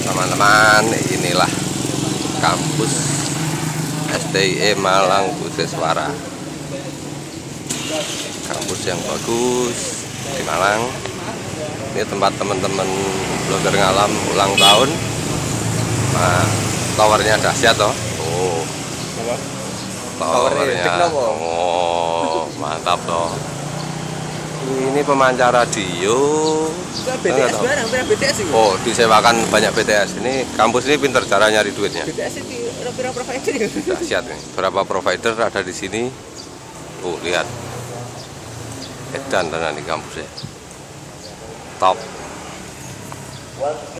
Teman-teman, inilah kampus STIE Malang Buddheswara. Kampus yang bagus di Malang. Ini tempat teman-teman blogger ngalam ulang tahun. Nah, towernya dahsyat toh. Oh. Towernya. Oh, mantap toh. Ini pemancar radio. BTS barang, BTS itu. Oh, disewakan banyak BTS. Ini kampus ini pinter cara nyari duitnya. BTS itu berapa provider ya? Dahsyat nih. Berapa provider ada di sini? Oh, lihat. Edan tenan di kampusnya. Top.